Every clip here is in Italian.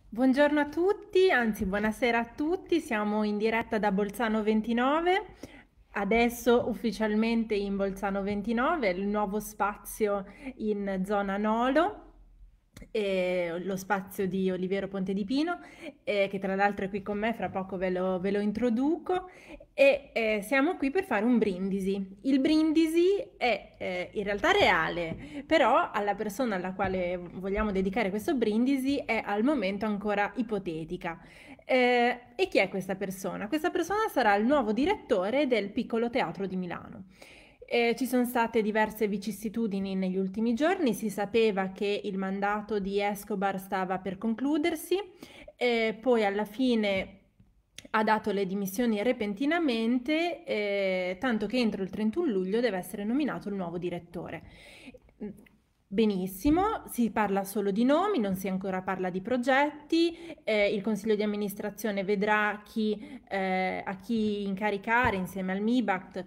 Buongiorno a tutti, anzi buonasera a tutti, siamo in diretta da Bolzano 29, adesso ufficialmente in Bolzano 29, il nuovo spazio in zona Nolo, lo spazio di Oliviero Ponte di Pino, che tra l'altro è qui con me, fra poco ve lo introduco, e siamo qui per fare un brindisi. Il brindisi è in realtà reale, però alla persona alla quale vogliamo dedicare questo brindisi è al momento ancora ipotetica. E chi è questa persona? Questa persona sarà il nuovo direttore del Piccolo Teatro di Milano. Ci sono state diverse vicissitudini negli ultimi giorni, si sapeva che il mandato di Escobar stava per concludersi, poi alla fine ha dato le dimissioni repentinamente, tanto che entro il 31 luglio deve essere nominato il nuovo direttore. Benissimo, si parla solo di nomi, non si ancora parla di progetti, il consiglio di amministrazione vedrà a chi incaricare insieme al MIBACT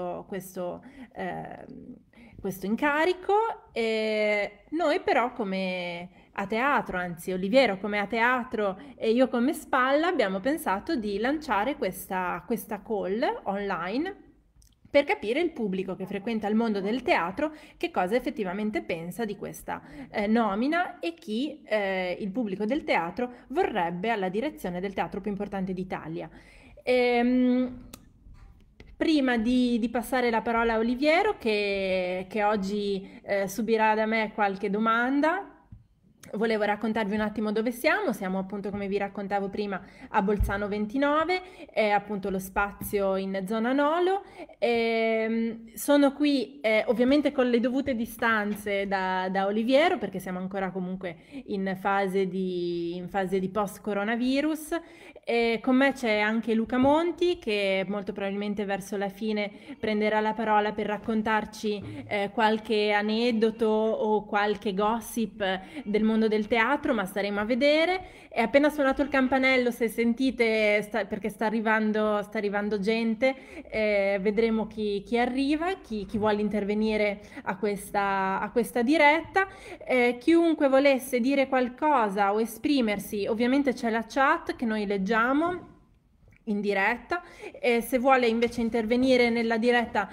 eh, questo incarico. Noi però come a teatro, anzi Oliviero come a teatro e io come spalla, abbiamo pensato di lanciare questa call online per capire il pubblico che frequenta il mondo del teatro che cosa effettivamente pensa di questa nomina e chi il pubblico del teatro vorrebbe alla direzione del teatro più importante d'Italia. Ehm, Prima di passare la parola a Oliviero, che oggi subirà da me qualche domanda, volevo raccontarvi un attimo dove siamo. Siamo appunto, come vi raccontavo prima, a Bolzano 29, è appunto lo spazio in zona Nolo. Sono qui ovviamente con le dovute distanze da Oliviero, perché siamo ancora comunque in fase di post-coronavirus. Con me c'è anche Luca Monti, che molto probabilmente verso la fine prenderà la parola per raccontarci qualche aneddoto o qualche gossip del mondo del teatro, ma staremo a vedere. È appena suonato il campanello, se sentite, perché sta arrivando gente, vedremo chi arriva, chi vuole intervenire a questa diretta. Chiunque volesse dire qualcosa o esprimersi, ovviamente c'è la chat che noi leggiamo in diretta. Se vuole invece intervenire nella diretta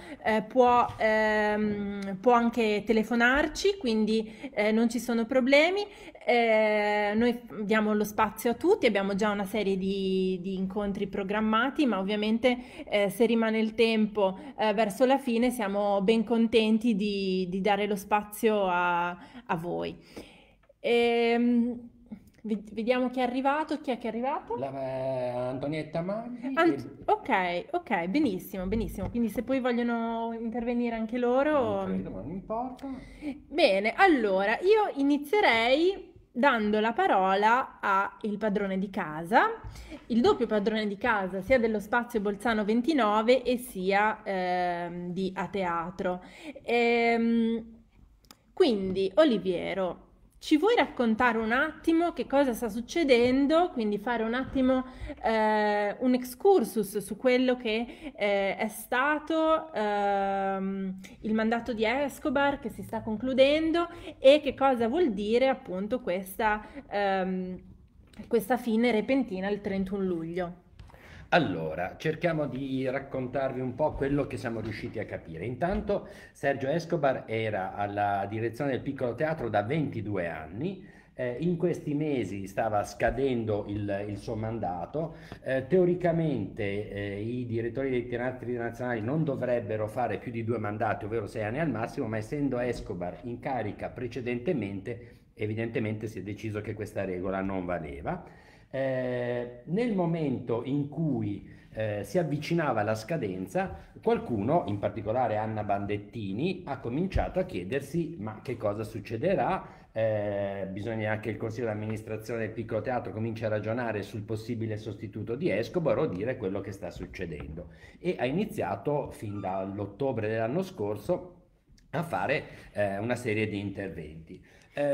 può anche telefonarci, quindi non ci sono problemi. Noi diamo lo spazio a tutti, abbiamo già una serie di incontri programmati, ma ovviamente se rimane il tempo verso la fine siamo ben contenti di dare lo spazio a voi. Vediamo chi è arrivato, chi è che è arrivato? Antonietta Maggi e Ok, ok, benissimo, benissimo. Quindi se poi vogliono intervenire anche non loro. credo, ma non importa. Bene, allora io inizierei dando la parola al padrone di casa, il doppio padrone di casa sia dello spazio Bolzano 29 e sia di A Teatro. Ehm, quindi, Oliviero, ci vuoi raccontare un attimo che cosa sta succedendo? Quindi fare un attimo un excursus su quello che è stato il mandato di Escobar che si sta concludendo e che cosa vuol dire appunto questa fine repentina il 31 luglio. Allora, cerchiamo di raccontarvi un po' quello che siamo riusciti a capire. Intanto, Sergio Escobar era alla direzione del Piccolo Teatro da 22 anni. In questi mesi stava scadendo il suo mandato. Teoricamente, i direttori dei teatri nazionali non dovrebbero fare più di 2 mandati, ovvero 6 anni al massimo, ma essendo Escobar in carica precedentemente, evidentemente si è deciso che questa regola non valeva. Nel momento in cui si avvicinava la scadenza, qualcuno, in particolare Anna Bandettini, ha cominciato a chiedersi: ma che cosa succederà? Bisogna che il consiglio di amministrazione del Piccolo Teatro cominci a ragionare sul possibile sostituto di Escobar o dire quello che sta succedendo. E ha iniziato fin dall'ottobre dell'anno scorso a fare una serie di interventi.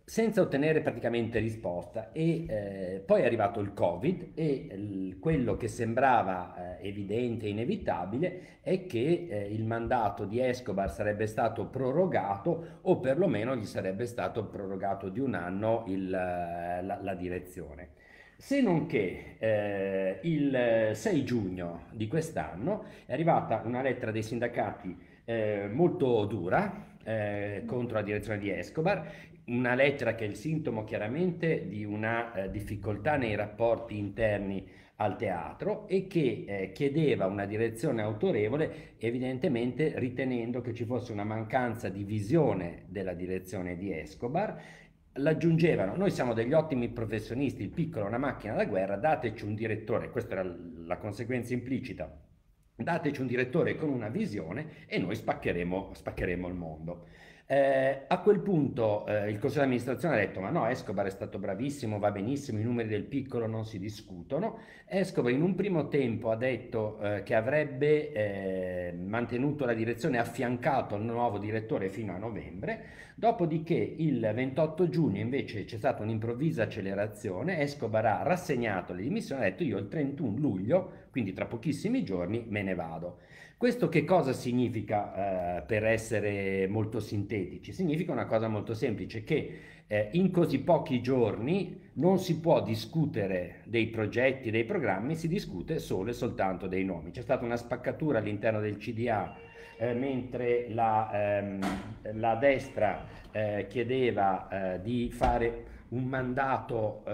senza ottenere praticamente risposta e poi è arrivato il Covid e quello che sembrava evidente e inevitabile è che il mandato di Escobar sarebbe stato prorogato o perlomeno gli sarebbe stato prorogato di un anno la direzione. Se non che il 6 giugno di quest'anno è arrivata una lettera dei sindacati molto dura contro la direzione di Escobar, una lettera che è il sintomo chiaramente di una difficoltà nei rapporti interni al teatro e che chiedeva una direzione autorevole, evidentemente ritenendo che ci fosse una mancanza di visione della direzione di Escobar. L'aggiungevano: noi siamo degli ottimi professionisti, il piccolo è una macchina da guerra, dateci un direttore, questa era la conseguenza implicita, dateci un direttore con una visione e noi spaccheremo il mondo. A quel punto il consiglio di amministrazione ha detto: ma no, Escobar è stato bravissimo, va benissimo, i numeri del piccolo non si discutono. Escobar in un primo tempo ha detto che avrebbe mantenuto la direzione, affiancato il nuovo direttore fino a novembre. Dopodiché il 28 giugno invece c'è stata un'improvvisa accelerazione, Escobar ha rassegnato le dimissioni e ha detto: io il 31 luglio, quindi tra pochissimi giorni, me ne vado. Questo che cosa significa, per essere molto sintetici? Significa una cosa molto semplice, che in così pochi giorni non si può discutere dei progetti, dei programmi, si discute solo e soltanto dei nomi. C'è stata una spaccatura all'interno del CDA mentre la destra chiedeva di fare un mandato,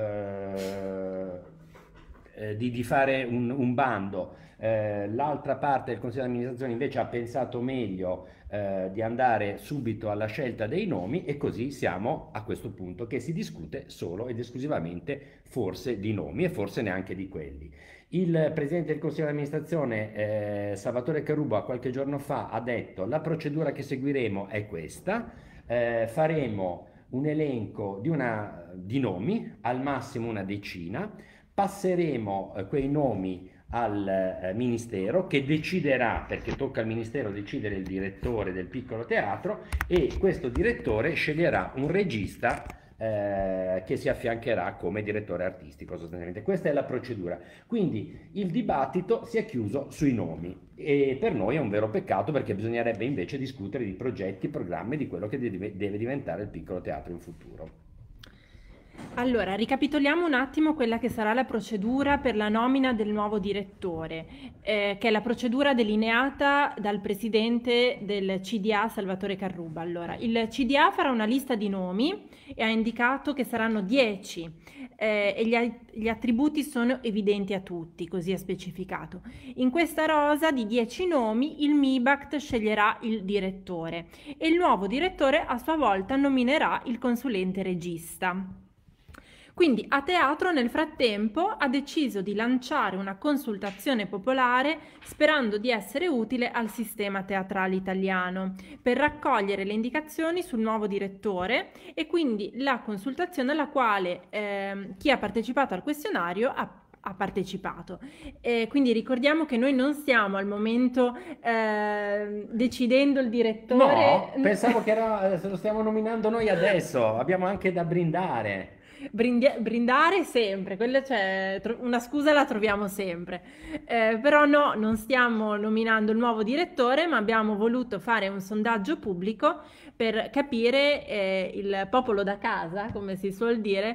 di fare un bando. L'altra parte del consiglio di amministrazione invece ha pensato meglio di andare subito alla scelta dei nomi e così siamo a questo punto che si discute solo ed esclusivamente forse di nomi e forse neanche di quelli. Il presidente del consiglio di amministrazione Salvatore Carubba qualche giorno fa ha detto: la procedura che seguiremo è questa, faremo un elenco di nomi, al massimo una decina, passeremo quei nomi al Ministero che deciderà, perché tocca al Ministero decidere il direttore del piccolo teatro, e questo direttore sceglierà un regista che si affiancherà come direttore artistico sostanzialmente. Questa è la procedura. Quindi il dibattito si è chiuso sui nomi e per noi è un vero peccato, perché bisognerebbe invece discutere di progetti, programmi, di quello che deve diventare il piccolo teatro in futuro. Allora, ricapitoliamo un attimo quella che sarà la procedura per la nomina del nuovo direttore, che è la procedura delineata dal presidente del CDA Salvatore Carruba. Allora, il CDA farà una lista di nomi e ha indicato che saranno 10 e gli attributi sono evidenti a tutti, così è specificato. In questa rosa di 10 nomi il MIBACT sceglierà il direttore e il nuovo direttore a sua volta nominerà il consulente regista. Quindi a teatro nel frattempo ha deciso di lanciare una consultazione popolare sperando di essere utile al sistema teatrale italiano per raccogliere le indicazioni sul nuovo direttore, e quindi la consultazione alla quale chi ha partecipato al questionario ha partecipato. Quindi ricordiamo che noi non stiamo al momento decidendo il direttore. No, pensavo che se lo stiamo nominando noi adesso, abbiamo anche da brindare. Brindare sempre, una scusa la troviamo sempre, però no, non stiamo nominando il nuovo direttore, ma abbiamo voluto fare un sondaggio pubblico per capire il popolo da casa, come si suol dire,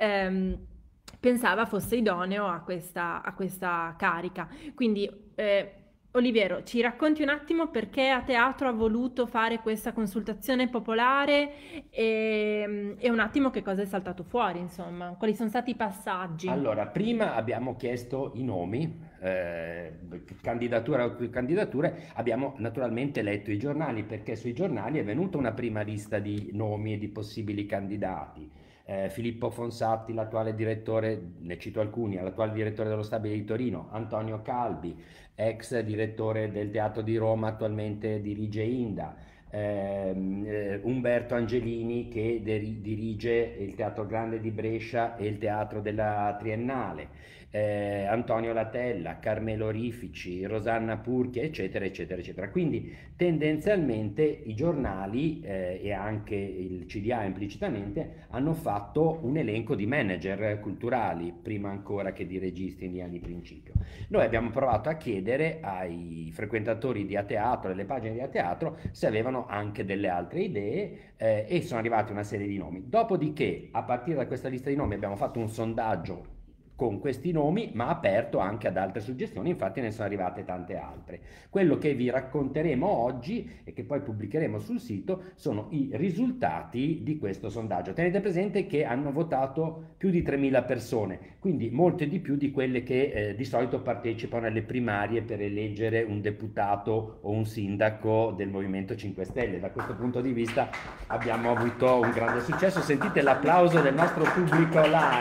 pensava fosse idoneo a questa carica. Quindi Oliviero, ci racconti un attimo perché a teatro ha voluto fare questa consultazione popolare e un attimo che cosa è saltato fuori, insomma, quali sono stati i passaggi? Allora, prima abbiamo chiesto i nomi, candidatura o più candidature, abbiamo naturalmente letto i giornali, perché sui giornali è venuta una prima lista di nomi e di possibili candidati. Filippo Fonsatti, l'attuale direttore, ne cito alcuni, l'attuale direttore dello Stabile di Torino, Antonio Calvi, ex direttore del Teatro di Roma, attualmente dirige Inda, Umberto Angelini che dirige il Teatro Grande di Brescia e il Teatro della Triennale, Antonio Latella, Carmelo Rifici, Rosanna Purchia, eccetera, eccetera, eccetera. Quindi tendenzialmente i giornali e anche il CDA implicitamente hanno fatto un elenco di manager culturali prima ancora che di registi in di principio. Noi abbiamo provato a chiedere ai frequentatori di A Teatro, delle pagine di A Teatro, se avevano anche delle altre idee e sono arrivati una serie di nomi. Dopodiché, a partire da questa lista di nomi, abbiamo fatto un sondaggio con questi nomi, ma aperto anche ad altre suggestioni, infatti ne sono arrivate tante altre. Quello che vi racconteremo oggi e che poi pubblicheremo sul sito sono i risultati di questo sondaggio. Tenete presente che hanno votato più di 3.000 persone, quindi molte di più di quelle che di solito partecipano alle primarie per eleggere un deputato o un sindaco del Movimento 5 Stelle. Da questo punto di vista abbiamo avuto un grande successo. Sentite l'applauso del nostro pubblico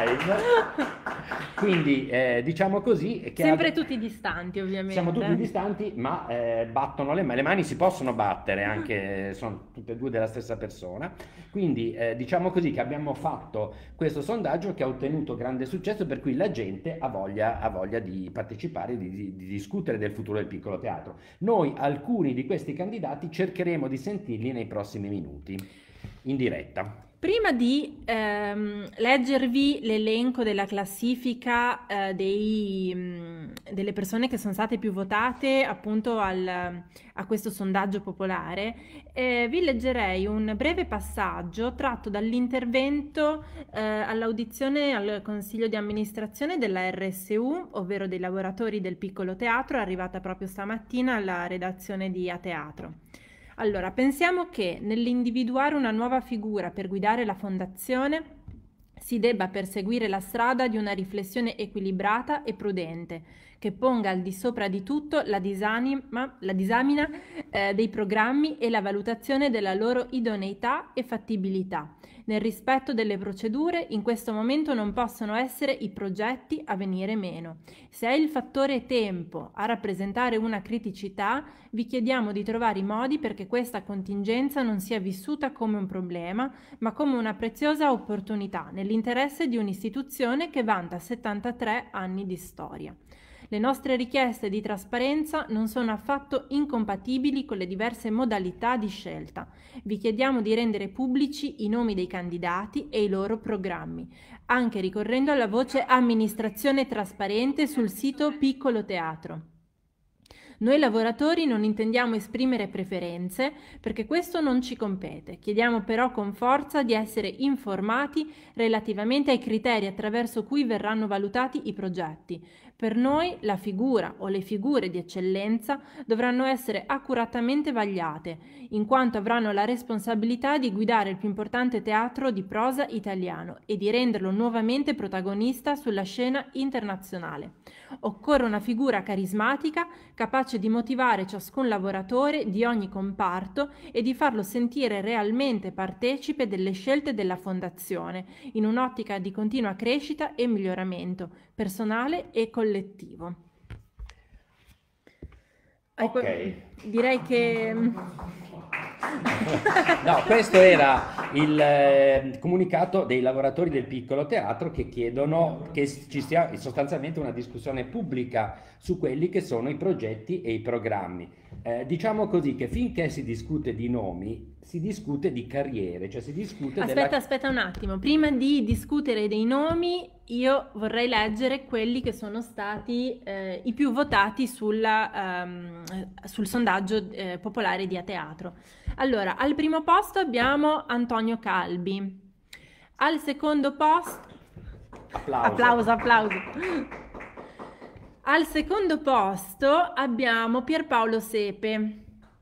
live. Quindi diciamo così che sempre tutti distanti, ovviamente. Siamo tutti distanti, ma battono le mani si possono battere anche, sono tutte e due della stessa persona. Quindi diciamo così che abbiamo fatto questo sondaggio che ha ottenuto grande successo, per cui la gente ha voglia di partecipare, di discutere del futuro del piccolo teatro. Noi alcuni di questi candidati cercheremo di sentirli nei prossimi minuti in diretta. Prima di leggervi l'elenco della classifica delle persone che sono state più votate appunto a questo sondaggio popolare, vi leggerei un breve passaggio tratto dall'intervento all'audizione al Consiglio di amministrazione della RSU, ovvero dei lavoratori del piccolo teatro, arrivata proprio stamattina alla redazione di A Teatro. Allora, pensiamo che nell'individuare una nuova figura per guidare la fondazione si debba perseguire la strada di una riflessione equilibrata e prudente, che ponga al di sopra di tutto la disamina dei programmi e la valutazione della loro idoneità e fattibilità. Nel rispetto delle procedure, in questo momento non possono essere i progetti a venire meno. Se è il fattore tempo a rappresentare una criticità, vi chiediamo di trovare i modi perché questa contingenza non sia vissuta come un problema, ma come una preziosa opportunità nell'interesse di un'istituzione che vanta 73 anni di storia. Le nostre richieste di trasparenza non sono affatto incompatibili con le diverse modalità di scelta. Vi chiediamo di rendere pubblici i nomi dei candidati e i loro programmi, anche ricorrendo alla voce amministrazione trasparente sul sito Piccolo Teatro. Noi lavoratori non intendiamo esprimere preferenze perché questo non ci compete. Chiediamo però con forza di essere informati relativamente ai criteri attraverso cui verranno valutati i progetti. Per noi la figura o le figure di eccellenza dovranno essere accuratamente vagliate, in quanto avranno la responsabilità di guidare il più importante teatro di prosa italiano e di renderlo nuovamente protagonista sulla scena internazionale. Occorre una figura carismatica, capace di motivare ciascun lavoratore di ogni comparto e di farlo sentire realmente partecipe delle scelte della Fondazione, in un'ottica di continua crescita e miglioramento personale e collettivo. Ok. Direi che... No, questo era il comunicato dei lavoratori del piccolo teatro che chiedono che ci sia sostanzialmente una discussione pubblica su quelli che sono i progetti e i programmi. Diciamo così che finché si discute di nomi, si discute di carriere, cioè si discute Aspetta un attimo, prima di discutere dei nomi io vorrei leggere quelli che sono stati i più votati sul sondaggio popolare di A Teatro. Allora, al primo posto abbiamo Antonio Calbi, al secondo posto... Applauso. Al secondo posto abbiamo Pierpaolo Sepe.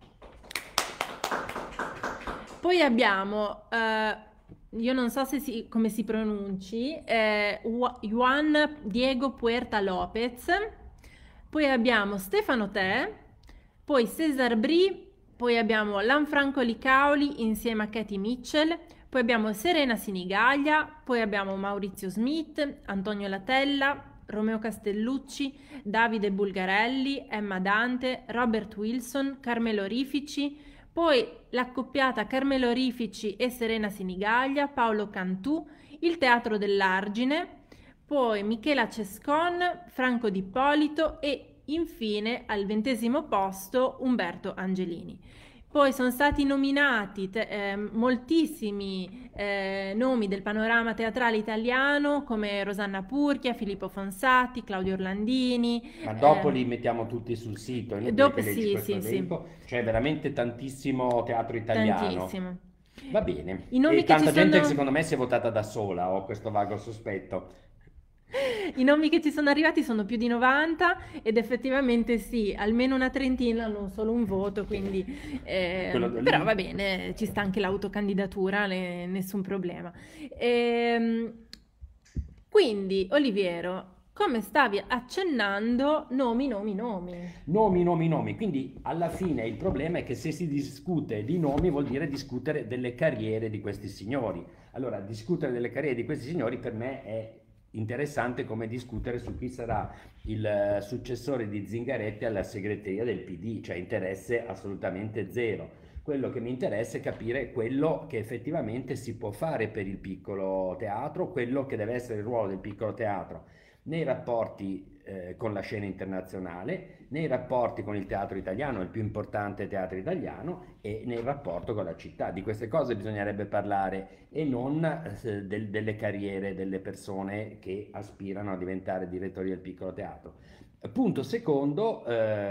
Poi abbiamo, io non so come si pronunci, Juan Diego Puerta Lopez. Poi abbiamo Stefano Te, poi Cesar Brie, poi abbiamo Lanfranco Licaoli insieme a Katie Mitchell, poi abbiamo Serena Sinigaglia, poi abbiamo Maurizio Smith, Antonio Latella, Romeo Castellucci, Davide Bulgarelli, Emma Dante, Robert Wilson, Carmelo Rifici, poi l'accoppiata Carmelo Rifici e Serena Sinigaglia, Paolo Cantù, il Teatro dell'Argine, poi Michela Cescon, Franco D'Ippolito e infine al 20° posto Umberto Angelini. Poi sono stati nominati moltissimi nomi del panorama teatrale italiano come Rosanna Purchia, Filippo Fonsati, Claudio Orlandini. Ma dopo li mettiamo tutti sul sito, è inutile Dopo che leggi sì, questo sì, sì, elenco, c'è veramente tantissimo teatro italiano. tantissimo. Va bene, I nomi e che ci tanta gente che sono... secondo me si è votata da sola, ho questo vago sospetto. I nomi che ci sono arrivati sono più di 90 ed effettivamente sì, almeno una trentina, non solo un voto, quindi però va bene, ci sta anche l'autocandidatura, nessun problema. Quindi, Oliviero, come stavi accennando, nomi. Nomi. Quindi alla fine il problema è che se si discute di nomi vuol dire discutere delle carriere di questi signori. Allora, discutere delle carriere di questi signori per me è interessante come discutere su chi sarà il successore di Zingaretti alla segreteria del PD, cioè interesse assolutamente zero. Quello che mi interessa è capire quello che effettivamente si può fare per il piccolo teatro, quello che deve essere il ruolo del piccolo teatro nei rapporti con la scena internazionale, nei rapporti con il teatro italiano, il più importante teatro italiano, e nel rapporto con la città. Di queste cose bisognerebbe parlare e non delle carriere delle persone che aspirano a diventare direttori del piccolo teatro. Punto secondo,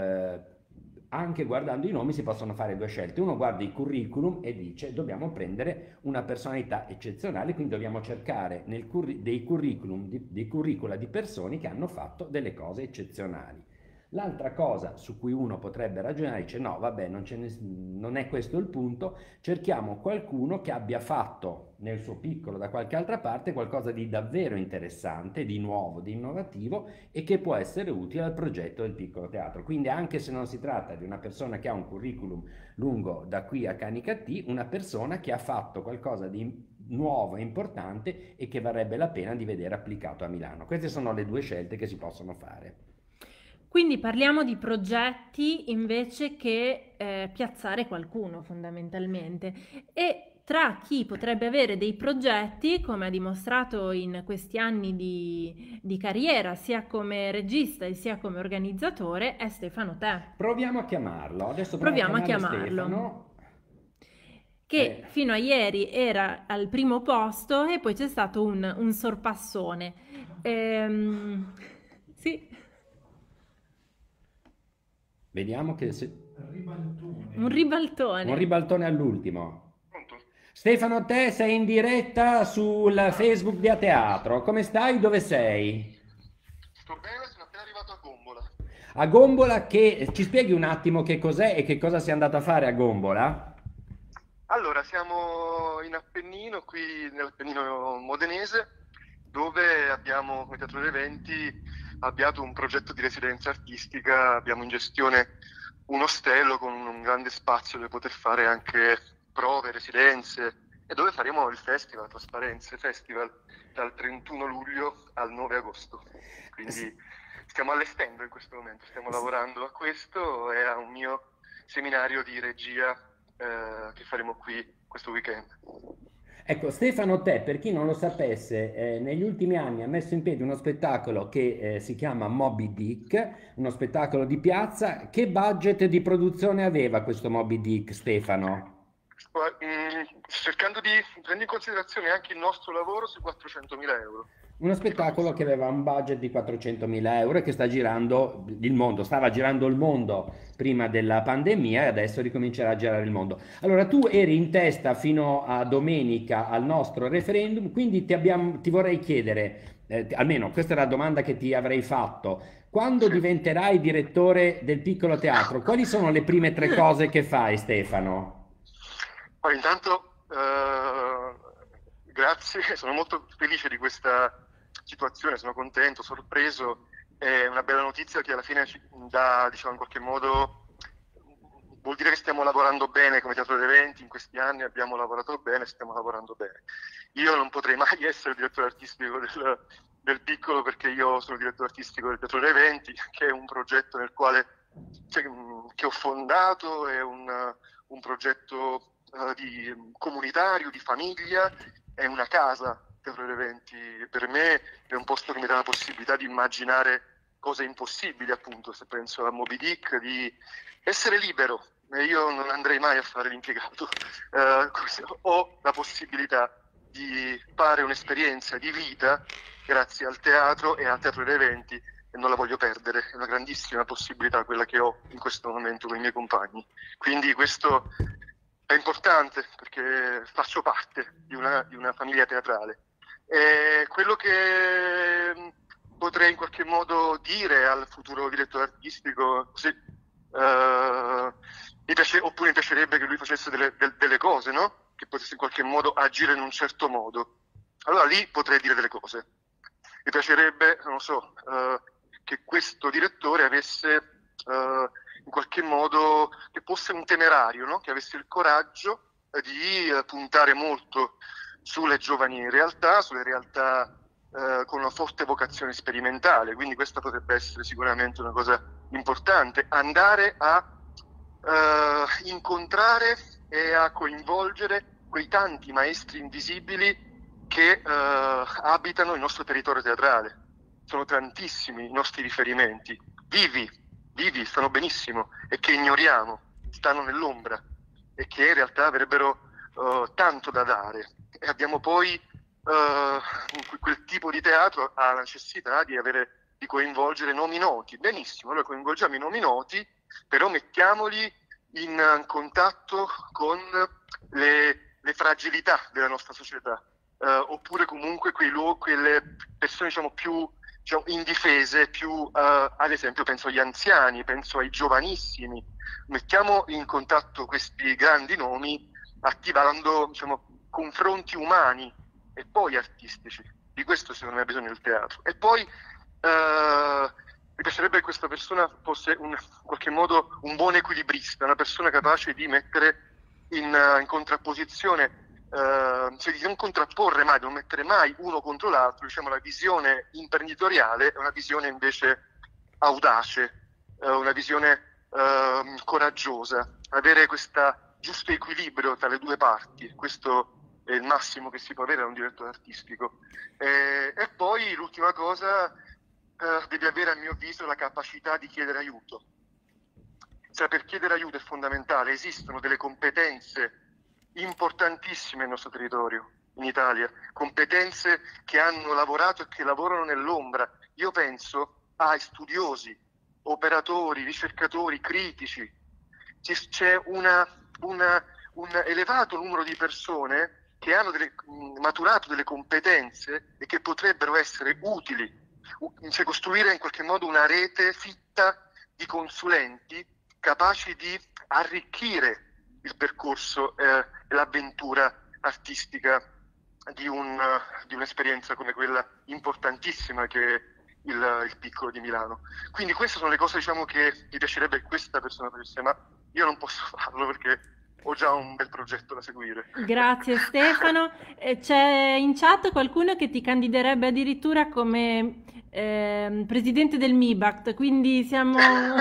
anche guardando i nomi si possono fare due scelte. Uno guarda i curriculum e dice dobbiamo prendere una personalità eccezionale, quindi dobbiamo cercare dei curriculum, dei curricula di persone che hanno fatto delle cose eccezionali. L'altra cosa su cui uno potrebbe ragionare dice no, vabbè, non è questo il punto, cerchiamo qualcuno che abbia fatto nel suo piccolo da qualche altra parte qualcosa di davvero interessante, di nuovo, di innovativo e che può essere utile al progetto del piccolo teatro. Quindi anche se non si tratta di una persona che ha un curriculum lungo da qui a Canicattì, una persona che ha fatto qualcosa di nuovo e importante e che varrebbe la pena di vedere applicato a Milano. Queste sono le due scelte che si possono fare. Quindi parliamo di progetti invece che piazzare qualcuno fondamentalmente. E tra chi potrebbe avere dei progetti, come ha dimostrato in questi anni di carriera, sia come regista e sia come organizzatore, è Stefano Tè. Proviamo a chiamarlo. Adesso Proviamo a chiamarlo chiamarlo. Stefano. Che fino a ieri era al primo posto e poi c'è stato un sorpassone. Sì. Vediamo che Un ribaltone. Un ribaltone all'ultimo. Stefano, te sei in diretta sul Facebook di A Teatro. Come stai? Dove sei? Sto bene, sono appena arrivato a Gombola. A Gombola, che ci spieghi un attimo che cos'è e che cosa sei andato a fare a Gombola? Allora, siamo in Appennino, qui nell'Appennino modenese, dove abbiamo, come teatro degli eventi, avviato un progetto di residenza artistica. Abbiamo in gestione un ostello con un grande spazio dove poter fare anche prove, residenze e dove faremo il festival, Trasparenze Festival, dal 31 luglio al 9 agosto. Quindi stiamo allestendo in questo momento, stiamo lavorando a questo e a un mio seminario di regia che faremo qui questo weekend. Ecco, Stefano Tè, per chi non lo sapesse, negli ultimi anni ha messo in piedi uno spettacolo che si chiama Moby Dick, uno spettacolo di piazza. Che budget di produzione aveva questo Moby Dick, Stefano? Cercando di prendere in considerazione anche il nostro lavoro sui 400.000 euro. Uno spettacolo che aveva un budget di 400.000 euro e che sta girando il mondo, stava girando il mondo prima della pandemia e adesso ricomincerà a girare il mondo. Allora, tu eri in testa fino a domenica al nostro referendum, quindi ti vorrei chiedere, almeno questa è la domanda che ti avrei fatto, quando diventerai direttore del piccolo teatro, quali sono le prime 3 cose che fai, Stefano? Allora, intanto grazie, sono molto felice di questa situazione, sono contento, sorpreso. È una bella notizia che alla fine ci dà, diciamo, in qualche modo vuol dire che stiamo lavorando bene come teatro degli eventi. In questi anni abbiamo lavorato bene, stiamo lavorando bene. Io non potrei mai essere direttore artistico del piccolo, perché io sono direttore artistico del teatro degli eventi, che è un progetto nel quale che ho fondato, è un un progetto comunitario, di famiglia, è una casa. Teatro degli Eventi per me è un posto che mi dà la possibilità di immaginare cose impossibili, appunto, se penso a Moby Dick, di essere libero. Io non andrei mai a fare l'impiegato, ho la possibilità di fare un'esperienza di vita grazie al teatro e al Teatro degli Eventi e non la voglio perdere, è una grandissima possibilità quella che ho in questo momento con i miei compagni. Quindi questo è importante perché faccio parte di una famiglia teatrale. E quello che potrei in qualche modo dire al futuro direttore artistico, così, oppure mi piacerebbe che lui facesse delle cose, no? Che potesse in qualche modo agire in un certo modo. Allora lì potrei dire delle cose. Mi piacerebbe, non lo so, che questo direttore avesse in qualche modo, che fosse un temerario, no? Che avesse il coraggio di puntare molto sulle giovani realtà, sulle realtà con una forte vocazione sperimentale, quindi questa potrebbe essere sicuramente una cosa importante, andare a incontrare e a coinvolgere quei tanti maestri invisibili che abitano il nostro territorio teatrale. Sono tantissimi i nostri riferimenti, vivi, stanno benissimo e che ignoriamo, stanno nell'ombra e che in realtà avrebbero tanto da dare. E abbiamo poi quel tipo di teatro ha la necessità di coinvolgere nomi noti. Benissimo, allora coinvolgiamo i nomi noti, però mettiamoli in contatto con le fragilità della nostra società, oppure comunque quelle persone più indifese, ad esempio penso agli anziani, penso ai giovanissimi. Mettiamo in contatto questi grandi nomi attivando confronti umani e poi artistici. Di questo secondo me ha bisogno il teatro. E poi mi piacerebbe che questa persona fosse in qualche modo un buon equilibrista, una persona capace di mettere in contrapposizione, cioè di non contrapporre mai, di non mettere mai uno contro l'altro. La visione imprenditoriale è una visione invece audace, una visione coraggiosa, avere questo giusto equilibrio tra le due parti. Questo è il massimo che si può avere da un direttore artistico. E poi l'ultima cosa, devi avere a mio avviso la capacità di chiedere aiuto. Per chiedere aiuto è fondamentale. Esistono delle competenze importantissime nel nostro territorio, in Italia, competenze che hanno lavorato e che lavorano nell'ombra. Io penso ai studiosi, operatori, ricercatori, critici. C'è un elevato numero di persone che hanno maturato delle competenze e che potrebbero essere utili, costruire in qualche modo una rete fitta di consulenti capaci di arricchire il percorso e l'avventura artistica di un'esperienza come quella importantissima che è il Piccolo di Milano. Quindi queste sono le cose che mi piacerebbe che questa persona facesse, ma io non posso farlo perché ho già un bel progetto da seguire. Grazie Stefano. C'è in chat qualcuno che ti candiderebbe addirittura come presidente del MIBACT, quindi siamo...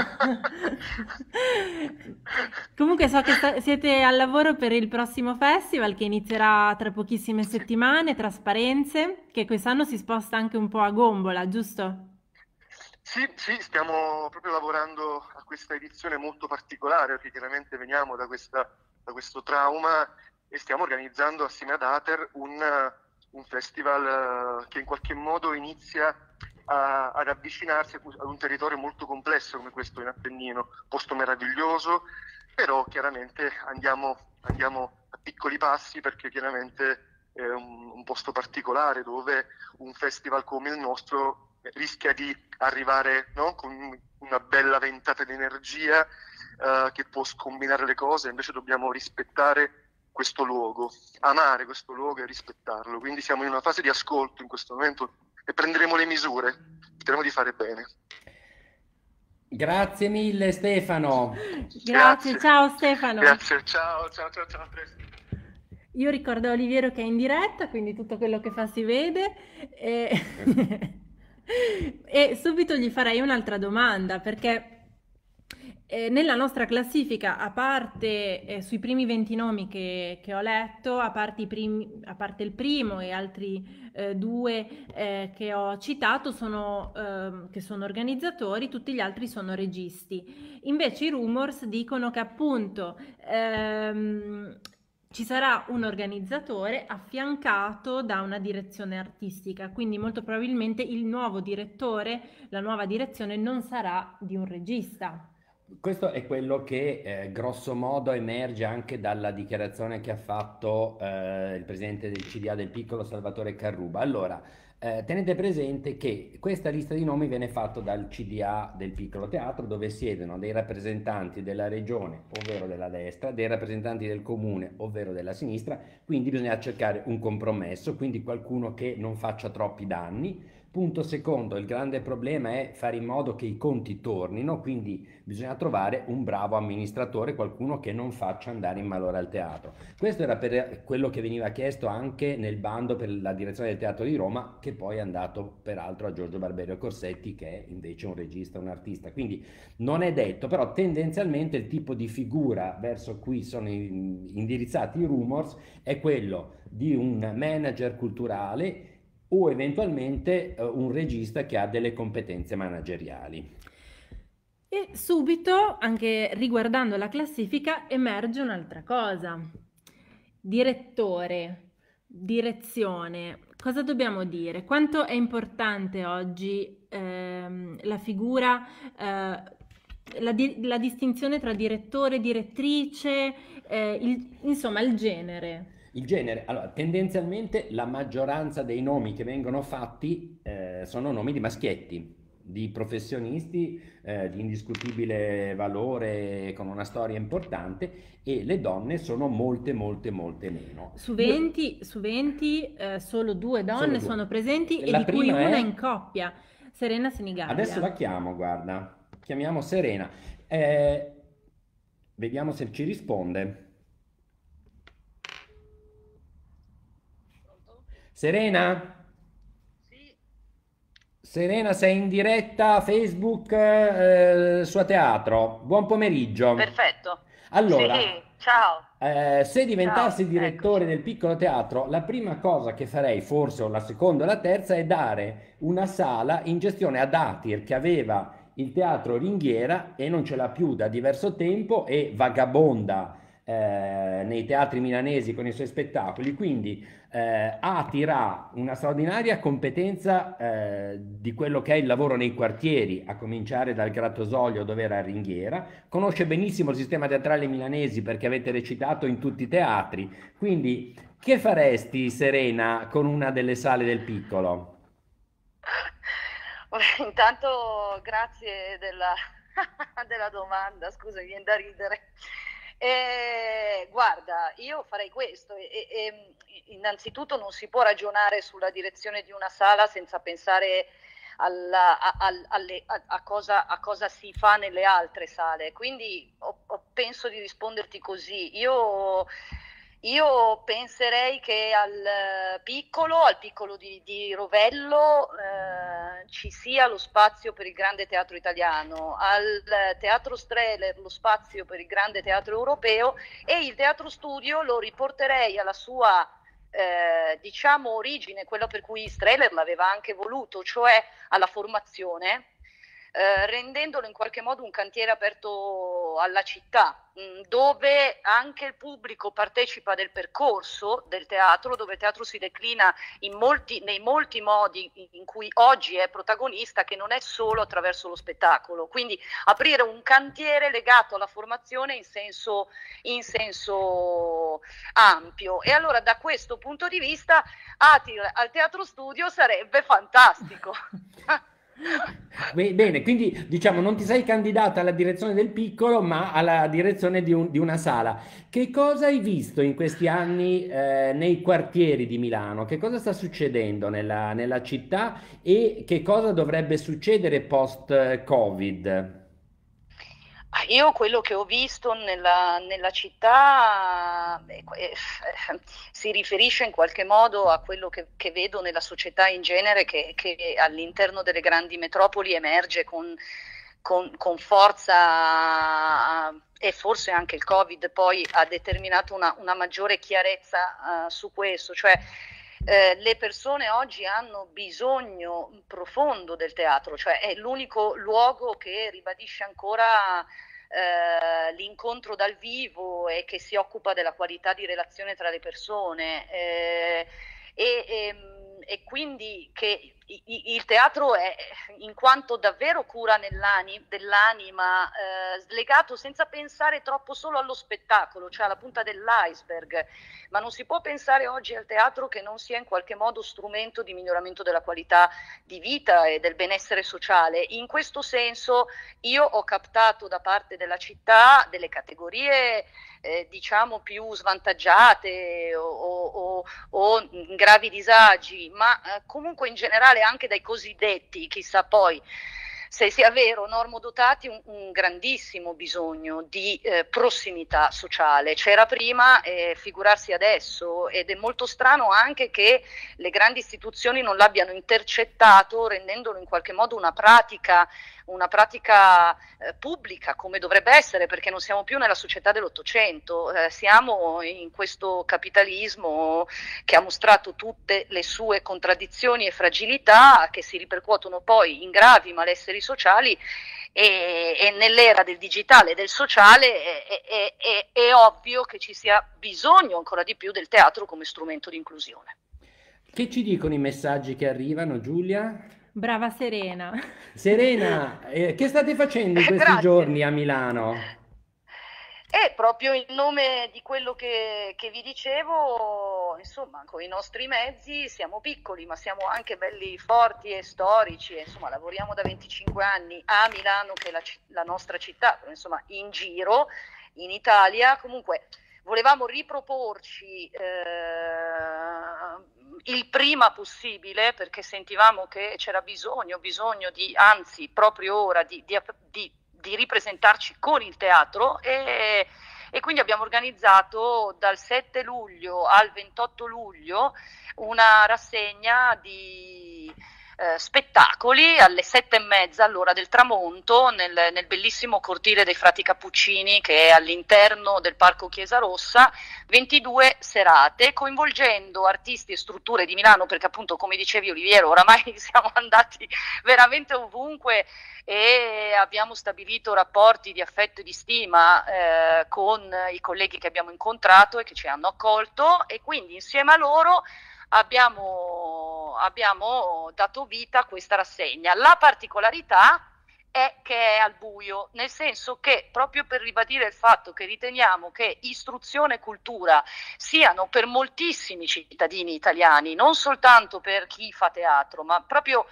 Comunque so che siete al lavoro per il prossimo festival che inizierà tra pochissime settimane, Trasparenze, che quest'anno si sposta anche un po' a gombola, giusto? Sì, stiamo proprio lavorando a questa edizione molto particolare, perché chiaramente veniamo da questo trauma e stiamo organizzando assieme ad Ater un festival che in qualche modo inizia ad avvicinarsi ad un territorio molto complesso come questo in Appennino, posto meraviglioso, però chiaramente andiamo a piccoli passi perché chiaramente è un posto particolare dove un festival come il nostro rischia di arrivare, no? Con una bella ventata di energia che può scombinare le cose. Invece dobbiamo rispettare questo luogo, amare questo luogo e rispettarlo. Quindi siamo in una fase di ascolto in questo momento e prenderemo le misure, speriamo di fare bene. Grazie mille Stefano. Grazie, ciao Stefano. Grazie, ciao, a presto. Io ricordo a Oliviero che è in diretta, quindi tutto quello che fa si vede. E subito gli farei un'altra domanda, perché Nella nostra classifica, a parte sui primi 20 nomi che ho letto, a parte il primo e altri due che ho citato, che sono organizzatori, tutti gli altri sono registi. Invece i rumors dicono che appunto ci sarà un organizzatore affiancato da una direzione artistica, quindi molto probabilmente il nuovo direttore, la nuova direzione non sarà di un regista. Questo è quello che grosso modo emerge anche dalla dichiarazione che ha fatto il presidente del CDA del Piccolo, Salvatore Carruba. Allora, tenete presente che questa lista di nomi viene fatta dal CDA del Piccolo Teatro, dove siedono dei rappresentanti della regione, ovvero della destra, dei rappresentanti del comune, ovvero della sinistra, quindi bisogna cercare un compromesso, quindi qualcuno che non faccia troppi danni. Punto secondo, il grande problema è fare in modo che i conti tornino, quindi bisogna trovare un bravo amministratore, qualcuno che non faccia andare in malora al teatro. Questo era per quello che veniva chiesto anche nel bando per la direzione del Teatro di Roma, che poi è andato peraltro a Giorgio Barberio Corsetti, che è invece un regista, un artista. Quindi non è detto, però tendenzialmente il tipo di figura verso cui sono indirizzati i rumors è quello di un manager culturale o eventualmente un regista che ha delle competenze manageriali. E subito, anche riguardando la classifica, emerge un'altra cosa. Direttore, direzione, cosa dobbiamo dire? Quanto è importante oggi la figura, la distinzione tra direttore, direttrice, insomma il genere? Il genere, allora, tendenzialmente la maggioranza dei nomi che vengono fatti sono nomi di maschietti, di professionisti di indiscutibile valore, con una storia importante, e le donne sono molte meno. Su 20, solo 2 donne Solo due. sono presenti e La di cui prima una è... in coppia, Serena Senigallia. Adesso la chiamo, guarda, chiamiamo Serena. Vediamo se ci risponde. Serena? Sì, Serena, sei in diretta a Facebook su A Teatro. Buon pomeriggio. perfetto. Allora, Sì, ciao, se diventassi ciao, direttore eccoci. del Piccolo Teatro, la prima cosa che farei, forse o la seconda o la terza, è dare una sala in gestione ad Atir, che aveva il Teatro Ringhiera e non ce l'ha più da diverso tempo e vagabonda nei teatri milanesi con i suoi spettacoli. Quindi Atir ha una straordinaria competenza di quello che è il lavoro nei quartieri, a cominciare dal Grattosoglio, dove era Ringhiera. Conosce benissimo il sistema teatrale milanese perché avete recitato in tutti i teatri. Quindi che faresti, Serena, con una delle sale del Piccolo? Intanto grazie della domanda, scusa, mi viene da ridere. Guarda, io farei questo. Innanzitutto non si può ragionare sulla direzione di una sala senza pensare a cosa si fa nelle altre sale. Quindi penso di risponderti così. Io penserei che al piccolo di Rovello ci sia lo spazio per il grande teatro italiano, al teatro Strehler lo spazio per il grande teatro europeo, e il teatro studio lo riporterei alla sua diciamo origine, quella per cui Strehler l'aveva anche voluto, cioè alla formazione, rendendolo in qualche modo un cantiere aperto alla città, dove anche il pubblico partecipa del percorso del teatro, dove il teatro si declina nei molti modi in cui oggi è protagonista, che non è solo attraverso lo spettacolo. Quindi aprire un cantiere legato alla formazione in senso ampio. E allora da questo punto di vista Atir al teatro studio sarebbe fantastico. Bene, quindi diciamo non ti sei candidata alla direzione del Piccolo, ma alla direzione di una sala. Che cosa hai visto in questi anni nei quartieri di Milano? Che cosa sta succedendo nella città e che cosa dovrebbe succedere post-Covid? Io quello che ho visto nella città si riferisce in qualche modo a quello che vedo nella società in genere, che all'interno delle grandi metropoli emerge con forza, e forse anche il Covid poi ha determinato una maggiore chiarezza su questo, cioè le persone oggi hanno bisogno profondo del teatro, cioè è l'unico luogo che ribadisce ancora l'incontro dal vivo e che si occupa della qualità di relazione tra le persone, e quindi che il teatro è, in quanto davvero cura dell'anima, slegato senza pensare troppo solo allo spettacolo, cioè alla punta dell'iceberg, ma non si può pensare oggi al teatro che non sia in qualche modo strumento di miglioramento della qualità di vita e del benessere sociale. In questo senso io ho captato da parte della città delle categorie diciamo più svantaggiate o in gravi disagi, ma comunque in generale anche dai cosiddetti, chissà poi se sia vero, normodotati, un grandissimo bisogno di prossimità sociale. C'era prima, figurarsi adesso, ed è molto strano anche che le grandi istituzioni non l'abbiano intercettato, rendendolo in qualche modo una pratica pubblica, come dovrebbe essere, perché non siamo più nella società dell'Ottocento, siamo in questo capitalismo che ha mostrato tutte le sue contraddizioni e fragilità, che si ripercuotono poi in gravi malesseri sociali, e nell'era del digitale e del sociale è ovvio che ci sia bisogno ancora di più del teatro come strumento di inclusione. Che ci dicono i messaggi che arrivano, Giulia? Brava Serena. Serena, che state facendo in questi giorni a Milano? Proprio in nome di quello che vi dicevo, insomma, con i nostri mezzi siamo piccoli, ma siamo anche belli forti e storici, e, insomma, lavoriamo da 25 anni a Milano, che è la nostra città, però, insomma, in giro, in Italia. Comunque, volevamo riproporci il prima possibile, perché sentivamo che c'era bisogno di, anzi, proprio ora, di ripresentarci con il teatro, e quindi abbiamo organizzato dal 7 luglio al 28 luglio una rassegna di spettacoli alle 7:30 all'ora del tramonto nel bellissimo cortile dei Frati Cappuccini, che è all'interno del Parco Chiesa Rossa, 22 serate, coinvolgendo artisti e strutture di Milano, perché appunto, come dicevi Oliviero, oramai siamo andati veramente ovunque e abbiamo stabilito rapporti di affetto e di stima con i colleghi che abbiamo incontrato e che ci hanno accolto, e quindi insieme a loro abbiamo dato vita a questa rassegna. La particolarità è che è al buio, nel senso che, proprio per ribadire il fatto che riteniamo che istruzione e cultura siano per moltissimi cittadini italiani, non soltanto per chi fa teatro, ma proprio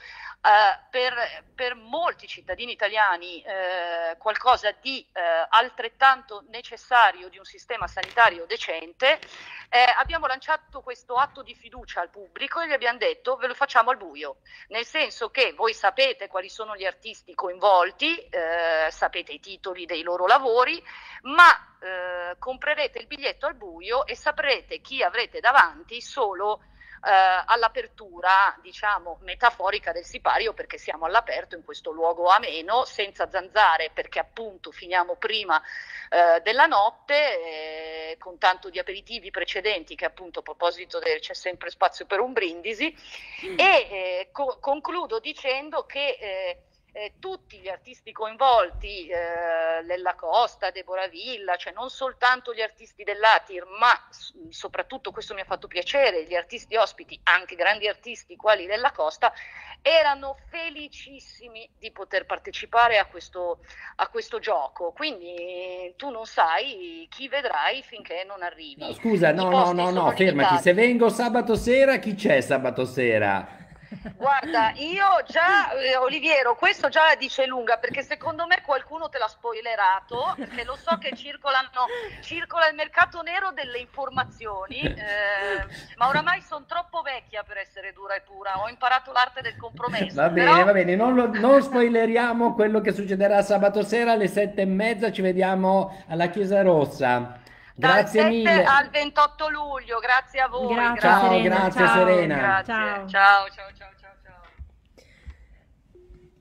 per molti cittadini italiani, qualcosa di altrettanto necessario di un sistema sanitario decente, abbiamo lanciato questo atto di fiducia al pubblico e gli abbiamo detto: ve lo facciamo al buio, nel senso che voi sapete quali sono gli artisti coinvolti, sapete i titoli dei loro lavori, ma comprerete il biglietto al buio e saprete chi avrete davanti solo all'apertura, diciamo, metaforica del sipario, perché siamo all'aperto in questo luogo ameno, senza zanzare, perché appunto finiamo prima della notte, con tanto di aperitivi precedenti, che appunto, a proposito c'è sempre spazio per un brindisi, e concludo dicendo che tutti gli artisti coinvolti, Lella Costa, Deborah Villa, cioè non soltanto gli artisti dell'Atir, ma soprattutto, questo mi ha fatto piacere, gli artisti ospiti, anche grandi artisti quali Lella Costa, erano felicissimi di poter partecipare a questo gioco. Quindi tu non sai chi vedrai finché non arrivi. No, scusa, no, fermati. Limitati. Se vengo sabato sera, chi c'è sabato sera? Guarda, io già, Oliviero, questo già la dice lunga, perché secondo me qualcuno te l'ha spoilerato, perché lo so che circola il mercato nero delle informazioni, ma oramai sono troppo vecchia per essere dura e pura, ho imparato l'arte del compromesso. Va bene, non spoileriamo quello che succederà sabato sera alle 7:30, ci vediamo alla Chiesa Rossa. Grazie dal 7 mille. al 28 luglio, grazie a voi. Grazie, Ciao, Serena. grazie Ciao. Serena. Grazie. Ciao. Ciao.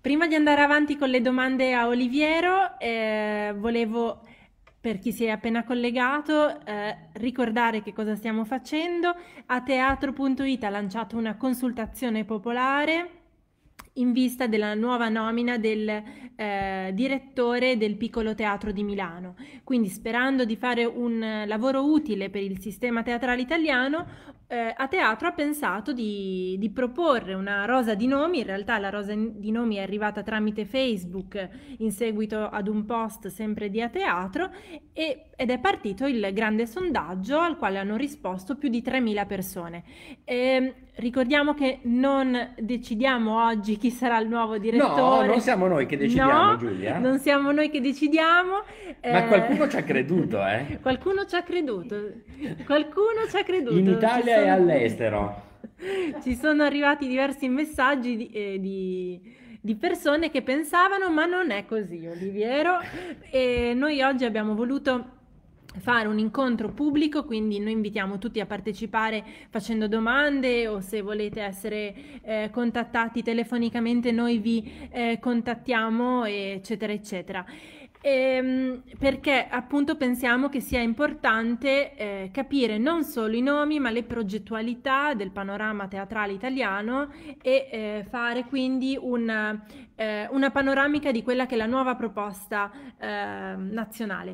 prima di andare avanti con le domande a Oliviero, volevo, per chi si è appena collegato, ricordare che cosa stiamo facendo. Ateatro.it ha lanciato una consultazione popolare in vista della nuova nomina del direttore del Piccolo Teatro di Milano. Quindi, sperando di fare un lavoro utile per il sistema teatrale italiano, a Teatro ha pensato di proporre una rosa di nomi. In realtà la rosa di nomi è arrivata tramite Facebook in seguito ad un post sempre di A Teatro, ed è partito il grande sondaggio al quale hanno risposto più di 3.000 persone. Ricordiamo che non decidiamo oggi chi sarà il nuovo direttore. No, non siamo noi che decidiamo, No, Giulia. non siamo noi che decidiamo. Ma qualcuno ci ha creduto, eh? Qualcuno ci ha creduto. Qualcuno ci ha creduto. In Italia e all'estero. Ci sono arrivati diversi messaggi di persone che pensavano, ma non è così, Oliviero. E noi oggi abbiamo voluto fare un incontro pubblico, quindi noi invitiamo tutti a partecipare facendo domande, o se volete essere contattati telefonicamente noi vi contattiamo, eccetera eccetera. Perché appunto pensiamo che sia importante capire non solo i nomi ma le progettualità del panorama teatrale italiano, e fare quindi una panoramica di quella che è la nuova proposta nazionale.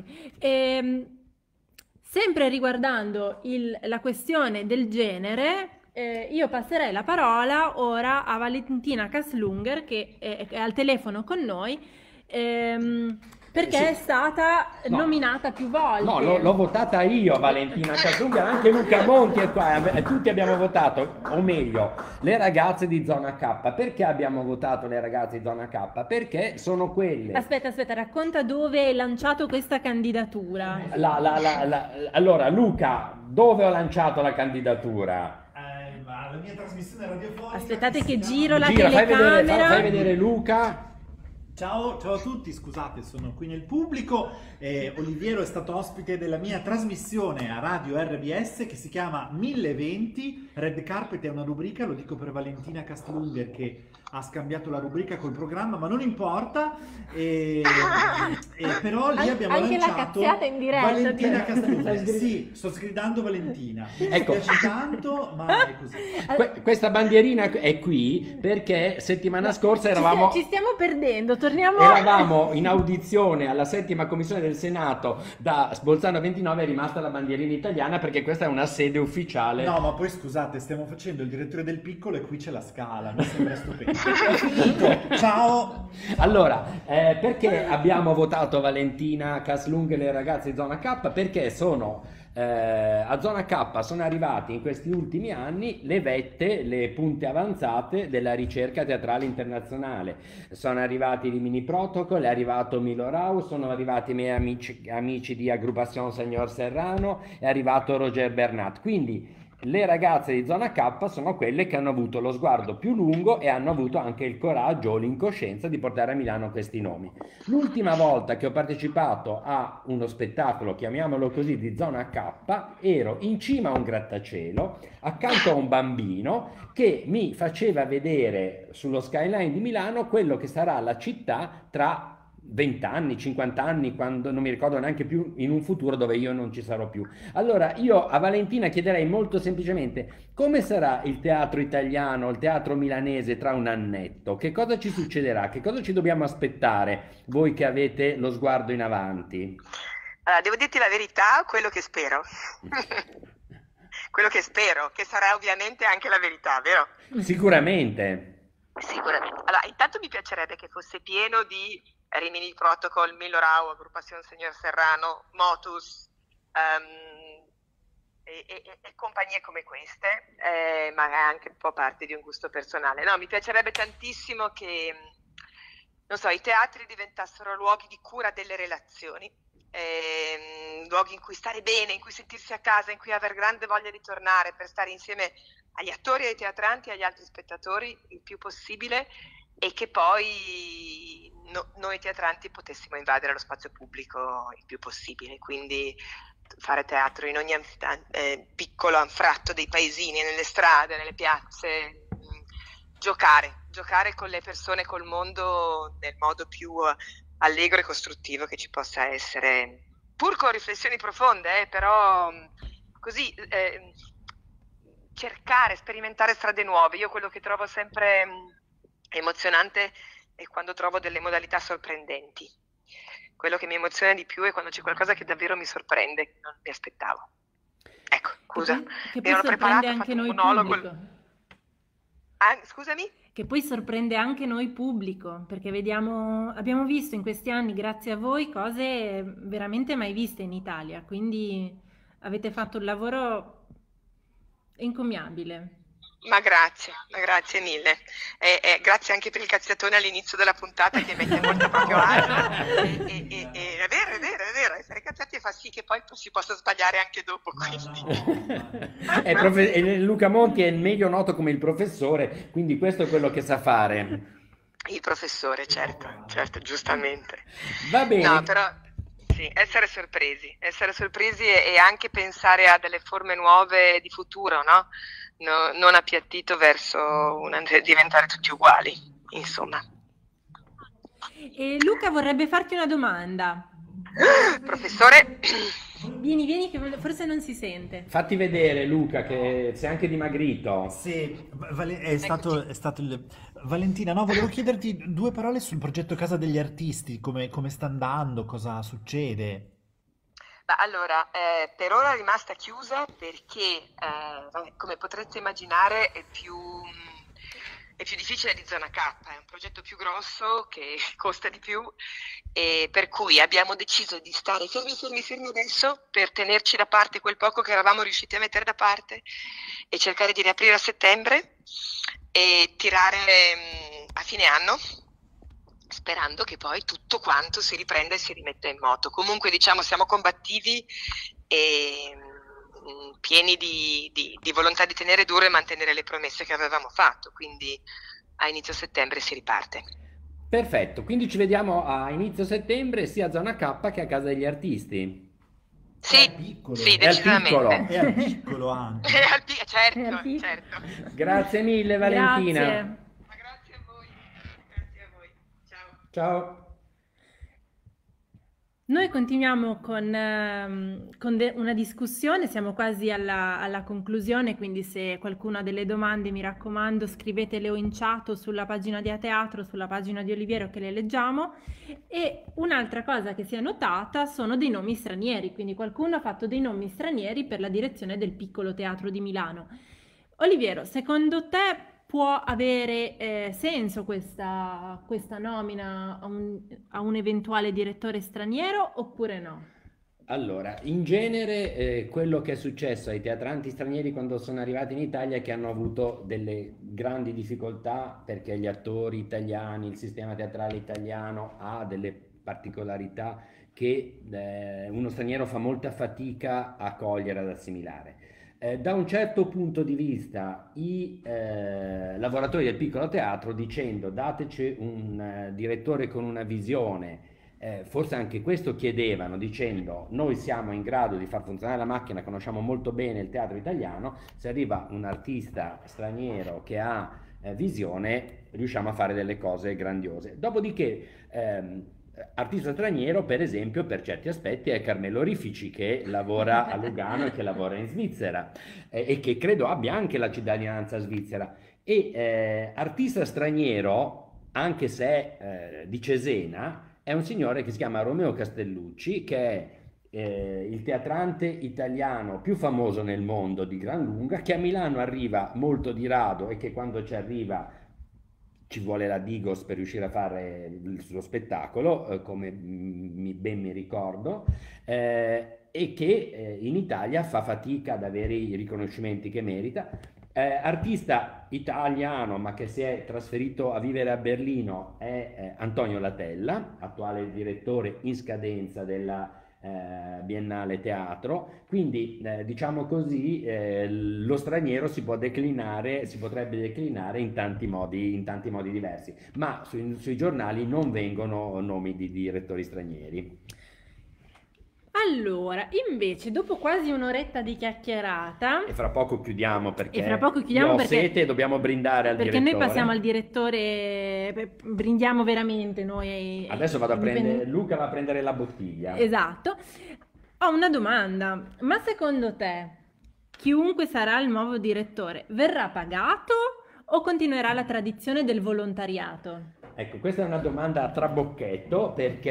Sempre riguardando la questione del genere, io passerei la parola ora a Valentina Kaslunger, che è al telefono con noi, perché Sì. è stata nominata più volte. No, l'ho votata io, Valentina Kaslunger, anche Luca Monti è qua, tutti abbiamo votato, o meglio, le ragazze di Zona K. Perché abbiamo votato le ragazze di Zona K? Perché sono quelle... Aspetta, racconta dove hai lanciato questa candidatura. Allora, Luca, dove ho lanciato la candidatura? La mia trasmissione radiofonica. Aspettate che si giro la Gira, telecamera. fai vedere Luca. Ciao a tutti, scusate, sono qui nel pubblico. Oliviero è stato ospite della mia trasmissione a Radio RBS che si chiama 1020. Red Carpet è una rubrica, lo dico per Valentina Kaslunger che ha scambiato la rubrica col programma, ma non importa. Però lì abbiamo anche lanciato la cazziata in diretta. Valentina Kaslunger. Sì, sto sgridando Valentina. Ecco. Mi piace tanto, ma è così. Questa bandierina è qui perché settimana scorsa Ci stiamo perdendo, torniamo. in audizione alla 7ª commissione del Senato da Bolzano 29, è rimasta la bandierina italiana perché questa è una sede ufficiale. No, ma poi scusate, stiamo facendo il direttore del Piccolo e qui c'è la Scala, mi sembra stupendo. Ho finito, ciao! Allora, perché abbiamo votato Valentina Kaslunger e le ragazze di Zona K? Perché a Zona K sono arrivati in questi ultimi anni le vette, le punte avanzate della ricerca teatrale internazionale. Sono arrivati Rimini Protocol, è arrivato Milo Rau, sono arrivati i miei amici di Agrupación Señor Serrano, è arrivato Roger Bernat. Quindi le ragazze di Zona K sono quelle che hanno avuto lo sguardo più lungo e hanno avuto anche il coraggio o l'incoscienza di portare a Milano questi nomi. L'ultima volta che ho partecipato a uno spettacolo, chiamiamolo così, di Zona K, ero in cima a un grattacielo accanto a un bambino che mi faceva vedere sullo skyline di Milano quello che sarà la città tra 20 anni, 50 anni, quando non mi ricordo neanche più, in un futuro dove io non ci sarò più. Allora io a Valentina chiederei molto semplicemente come sarà il teatro italiano, il teatro milanese tra un annetto, che cosa ci succederà, che cosa ci dobbiamo aspettare, voi che avete lo sguardo in avanti? Allora, devo dirti la verità, quello che spero. Quello che spero, che sarà ovviamente anche la verità, vero? Sicuramente. Sicuramente. Allora, intanto mi piacerebbe che fosse pieno di Rimini Protocol, Milo Rau, Agrupación Señor Serrano, Motus e compagnie come queste, ma è anche un po' parte di un gusto personale. No, mi piacerebbe tantissimo che, non so, i teatri diventassero luoghi di cura delle relazioni, luoghi in cui stare bene, in cui sentirsi a casa, in cui aver grande voglia di tornare per stare insieme agli attori, ai teatranti e agli altri spettatori il più possibile, e che poi noi teatranti potessimo invadere lo spazio pubblico il più possibile, quindi fare teatro in ogni piccolo anfratto dei paesini, nelle strade, nelle piazze, giocare giocare con le persone, col mondo nel modo più allegro e costruttivo che ci possa essere, pur con riflessioni profonde, però così cercare, sperimentare strade nuove. Io quello che trovo sempre emozionante è quando trovo delle modalità sorprendenti. Quello che mi emoziona di più è quando c'è qualcosa che davvero mi sorprende, che non mi aspettavo. Ecco, scusa, Che mi poi ero preparato, sorprende ho anche fatto un noi monologo. pubblico. Scusami? Che poi sorprende anche noi pubblico, perché abbiamo visto in questi anni, grazie a voi, cose veramente mai viste in Italia, quindi avete fatto un lavoro encomiabile. Ma grazie mille. E grazie anche per il cazziatone all'inizio della puntata che mette molto a proprio agio. È vero, essere cazziati fa sì che poi si possa sbagliare anche dopo. E Luca Monti è meglio noto come il professore, quindi questo è quello che sa fare. Il professore, certo, giustamente. Va bene. No, però sì, essere sorpresi e anche pensare a delle forme nuove di futuro, no? Non appiattito verso diventare tutti uguali, insomma. E Luca vorrebbe farti una domanda. Professore? Vieni, che forse non si sente. Fatti vedere, Luca, che sei anche dimagrito. Sì, è stato Valentina, no, volevo chiederti due parole sul progetto Casa degli Artisti, come sta andando, cosa succede? Allora, per ora è rimasta chiusa perché, come potrete immaginare, è più difficile di Zona K, è un progetto più grosso che costa di più, e per cui abbiamo deciso di stare fermi adesso per tenerci da parte quel poco che eravamo riusciti a mettere da parte e cercare di riaprire a settembre e tirare a fine anno, sperando che poi tutto quanto si riprenda e si rimetta in moto. Comunque, diciamo, siamo combattivi e pieni di volontà di tenere duro e mantenere le promesse che avevamo fatto, quindi a inizio settembre si riparte. Perfetto, quindi ci vediamo a inizio settembre sia a Zona K che a Casa degli Artisti. Sì, decisamente. È al piccolo anche. Certo. Grazie mille, Valentina. Grazie. Grazie a voi. Ciao. Noi continuiamo con una discussione, siamo quasi alla conclusione, quindi se qualcuno ha delle domande, mi raccomando, scrivetele o in chat o sulla pagina di A Teatro, sulla pagina di Oliviero, che le leggiamo. E un'altra cosa che si è notata sono dei nomi stranieri, quindi qualcuno ha fatto dei nomi stranieri per la direzione del Piccolo Teatro di Milano. Oliviero, secondo te può avere senso questa nomina a un eventuale direttore straniero oppure no? Allora, in genere quello che è successo ai teatranti stranieri quando sono arrivati in Italia è che hanno avuto delle grandi difficoltà perché gli attori italiani, il sistema teatrale italiano ha delle particolarità che uno straniero fa molta fatica a cogliere, ad assimilare. Da un certo punto di vista i lavoratori del piccolo teatro, dicendo dateci un direttore con una visione, forse anche questo chiedevano, dicendo noi siamo in grado di far funzionare la macchina, conosciamo molto bene il teatro italiano, se arriva un artista straniero che ha visione riusciamo a fare delle cose grandiose. Dopodiché artista straniero, per esempio, per certi aspetti è Carmelo Rifici, che lavora a Lugano e che lavora in Svizzera e che credo abbia anche la cittadinanza svizzera. E artista straniero, anche se è di Cesena, è un signore che si chiama Romeo Castellucci, che è il teatrante italiano più famoso nel mondo di gran lunga, che a Milano arriva molto di rado e che quando ci arriva ci vuole la Digos per riuscire a fare il suo spettacolo, come ben mi ricordo, e che in Italia fa fatica ad avere i riconoscimenti che merita. Artista italiano ma che si è trasferito a vivere a Berlino è Antonio Latella, attuale direttore in scadenza della Biennale Teatro. Quindi diciamo così, lo straniero si potrebbe declinare in tanti modi diversi, ma sui giornali non vengono nomi di direttori stranieri. Allora, invece, dopo quasi un'oretta di chiacchierata, E fra poco chiudiamo perché e fra poco chiudiamo io ho perché, sete e dobbiamo brindare al perché noi direttore. passiamo al direttore, brindiamo veramente noi. Adesso vado a prendere, indipendenti. Luca va a prendere la bottiglia. Esatto. Ho una domanda, ma secondo te chiunque sarà il nuovo direttore verrà pagato o continuerà la tradizione del volontariato? Ecco, questa è una domanda a trabocchetto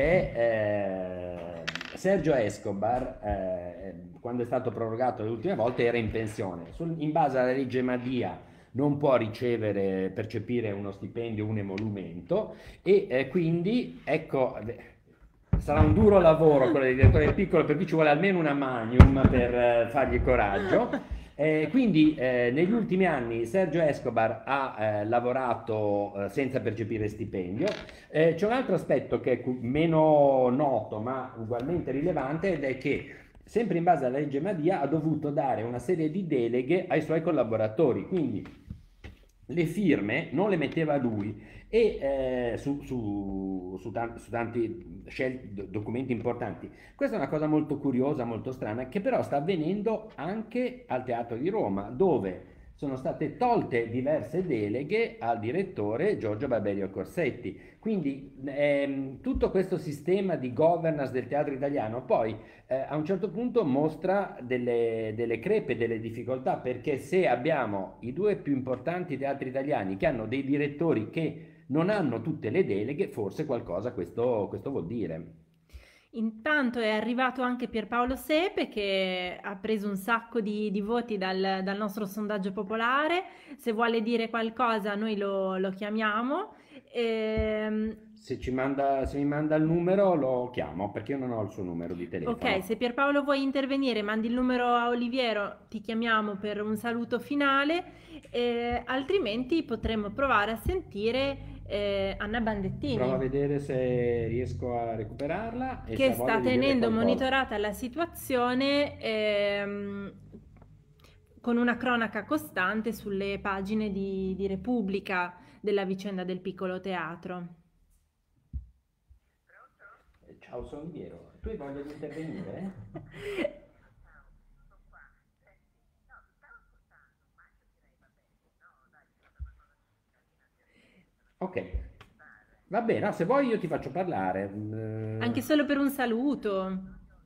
perché Sergio Escobar, quando è stato prorogato le ultime volte, era in pensione. In base alla legge Madia non può percepire uno stipendio, un emolumento e quindi, ecco, sarà un duro lavoro quello del direttore piccolo, per cui ci vuole almeno una magnum per fargli coraggio. Quindi negli ultimi anni Sergio Escobar ha lavorato senza percepire stipendio. C'è un altro aspetto che è meno noto ma ugualmente rilevante, ed è che sempre in base alla legge Madia ha dovuto dare una serie di deleghe ai suoi collaboratori, quindi le firme non le metteva lui e su tanti documenti importanti. Questa è una cosa molto curiosa, molto strana, che però sta avvenendo anche al Teatro di Roma, dove sono state tolte diverse deleghe al direttore Giorgio Barberio Corsetti. Quindi tutto questo sistema di governance del teatro italiano poi a un certo punto mostra delle crepe, delle difficoltà, perché se abbiamo i due più importanti teatri italiani che hanno dei direttori che non hanno tutte le deleghe, forse qualcosa questo vuol dire. Intanto è arrivato anche Pierpaolo Sepe, che ha preso un sacco di voti dal nostro sondaggio popolare. Se vuole dire qualcosa noi lo chiamiamo. Se mi manda il numero lo chiamo, perché io non ho il suo numero di telefono. Ok, se Pierpaolo vuoi intervenire, mandi il numero a Oliviero, ti chiamiamo per un saluto finale, altrimenti potremmo provare a sentire Anna Bandettini, Provo a vedere se riesco a recuperarla. E che se ha voglia sta di dire tenendo qualcosa. monitorata la situazione con una cronaca costante sulle pagine di Repubblica della vicenda del piccolo teatro. Ciao, sono Oliviero. Tu hai voglia di intervenire? Ok, va bene, no, se vuoi io ti faccio parlare. Anche solo per un saluto.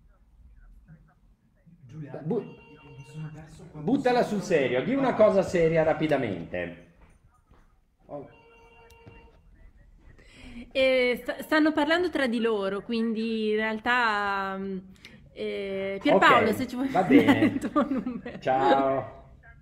Giulia, Bu- mi sono perso quando buttala sei- sul serio, di una cosa seria rapidamente. Oh, Stanno parlando tra di loro, quindi in realtà Pierpaolo, ok, se ci vuoi va dare bene. il tuo numero. Ciao.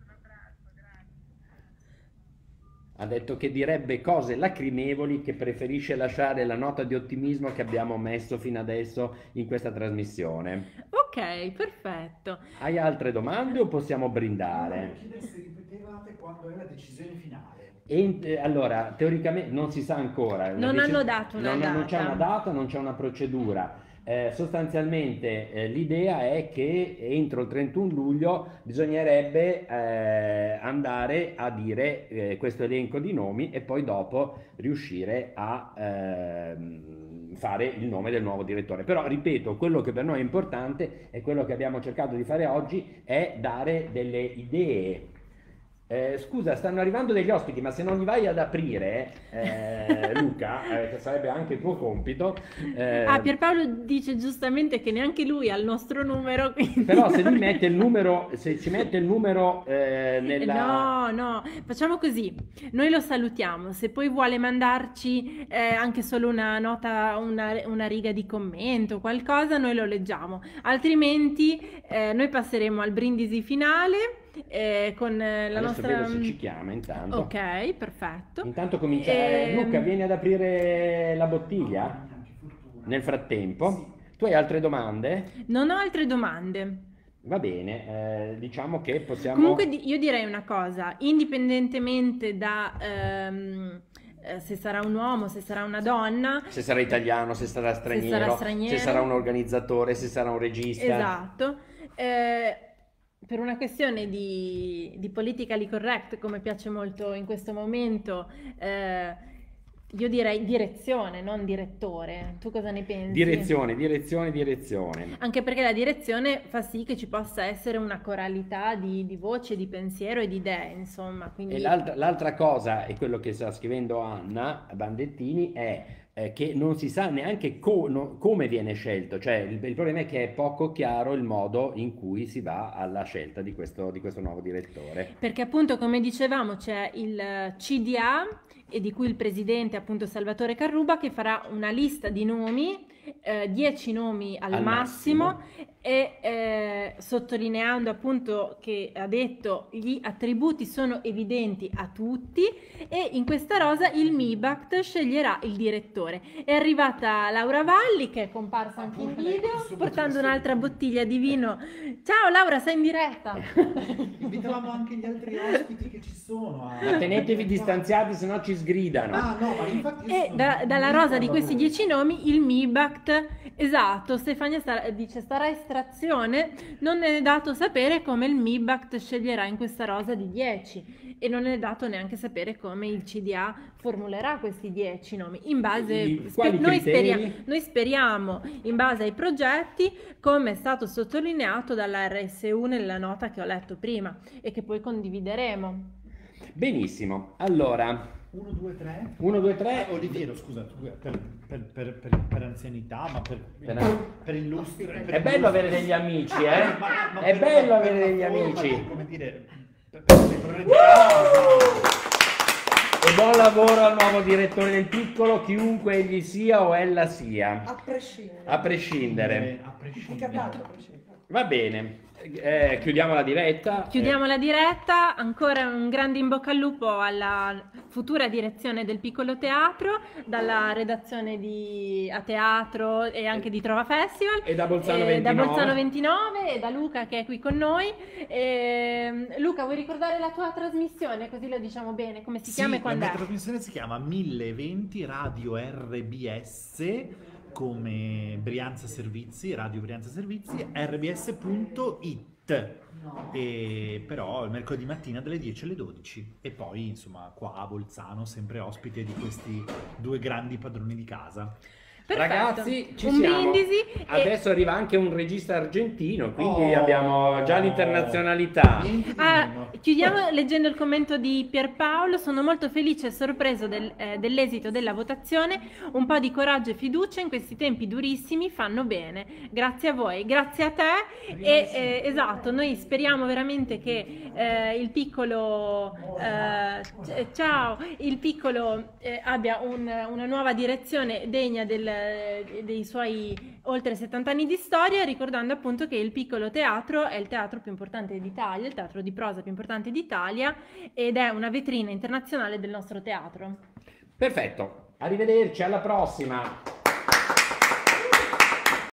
Ha detto che direbbe cose lacrimevoli, che preferisce lasciare la nota di ottimismo che abbiamo messo fino adesso in questa trasmissione. Ok, perfetto. Hai altre domande o possiamo Volevo brindare? chiedere se ripetevate quando è la decisione finale. Allora, teoricamente non si sa ancora. Non hanno dato una non c'è data. una data, non c'è una procedura. Sostanzialmente l'idea è che entro il 31 luglio bisognerebbe andare a dire questo elenco di nomi e poi dopo riuscire a fare il nome del nuovo direttore. Però ripeto, quello che per noi è importante e quello che abbiamo cercato di fare oggi è dare delle idee. Scusa, stanno arrivando degli ospiti, ma se non li vai ad aprire, Luca, che sarebbe anche il tuo compito. Pierpaolo dice giustamente che neanche lui ha il nostro numero, quindi... Però se lui mette il numero, se ci mette il numero nella... No, facciamo così, noi lo salutiamo, se poi vuole mandarci anche solo una nota, una riga di commento, qualcosa, noi lo leggiamo, altrimenti noi passeremo al brindisi finale con la Adesso nostra... vedo se ci chiama intanto. Ok, perfetto. Intanto comincia... Luca, vieni ad aprire la bottiglia nel frattempo. Tu hai altre domande? Non ho altre domande. Va bene, diciamo che possiamo... Comunque io direi una cosa, indipendentemente da se sarà un uomo, se sarà una donna, Se sarà italiano, se sarà straniero, se sarà un organizzatore, se sarà un regista. esatto, per una questione di politically correct, come piace molto in questo momento, Io direi direzione, non direttore. Tu cosa ne pensi? Direzione. Anche perché la direzione fa sì che ci possa essere una coralità di voce, di pensiero e di idee, insomma. Quindi... E l'altra cosa, e quello che sta scrivendo Anna Bandettini, è che non si sa neanche come viene scelto, cioè il problema è che è poco chiaro il modo in cui si va alla scelta di questo nuovo direttore. Perché appunto, come dicevamo, c'è il CDA, e di cui il presidente è appunto Salvatore Carruba, che farà una lista di nomi, 10 nomi al massimo, e sottolineando appunto che ha detto gli attributi sono evidenti a tutti, e in questa rosa il MIBACT sceglierà il direttore. È arrivata Laura Valli, che è comparsa anche in video, portando un'altra bottiglia di vino. Ciao Laura, sei in diretta. Invitavamo anche gli altri ospiti che ci sono. Ma tenetevi distanziati, se no ci sgridano. Ah no, ma infatti E dalla rosa di questi 10 nomi il MIBACT, esatto, Stefania dice sarà estrazione, non è dato sapere come il MIBACT sceglierà in questa rosa di 10, e non è dato neanche sapere come il CDA formulerà questi 10 nomi in base noi speriamo in base ai progetti, come è stato sottolineato dalla RSU nella nota che ho letto prima e che poi condivideremo. Benissimo, allora 1, 2, 3. 1, 2, 3. Oliviero, scusa, per anzianità, ma per illustre. È bello avere degli amici, è bello avere degli amici. Come dire, E buon lavoro al nuovo direttore del Piccolo, chiunque egli sia o ella sia. A prescindere. A prescindere. Etichettato a prescindere. Va bene. Chiudiamo la diretta. Chiudiamo la diretta, ancora un grande in bocca al lupo alla futura direzione del Piccolo Teatro, dalla redazione di A Teatro e anche di Trova Festival. E da Bolzano 29. Da Bolzano 29 e da Luca che è qui con noi. Luca, vuoi ricordare la tua trasmissione? Così lo diciamo bene, come si chiama e quando la è? mia trasmissione si chiama 1020 Radio RBS, come Brianza Servizi, Radio Brianza Servizi, rbs.it. E però il mercoledì mattina dalle 10 alle 12, e poi insomma qua a Bolzano sempre ospite di questi due grandi padroni di casa. Perfetto. Ragazzi, ci un siamo. brindisi Adesso arriva anche un regista argentino, quindi abbiamo già l'internazionalità. Chiudiamo leggendo il commento di Pierpaolo. Sono molto felice e sorpreso dell'esito della votazione. Un po' di coraggio e fiducia in questi tempi durissimi fanno bene. Grazie a voi, grazie a te. Esatto, noi speriamo veramente che il Piccolo il Piccolo abbia una nuova direzione degna dei suoi oltre 70 anni di storia, ricordando appunto che il Piccolo Teatro è il teatro più importante d'Italia, il teatro di prosa più importante d'Italia, ed è una vetrina internazionale del nostro teatro. Perfetto, arrivederci, alla prossima.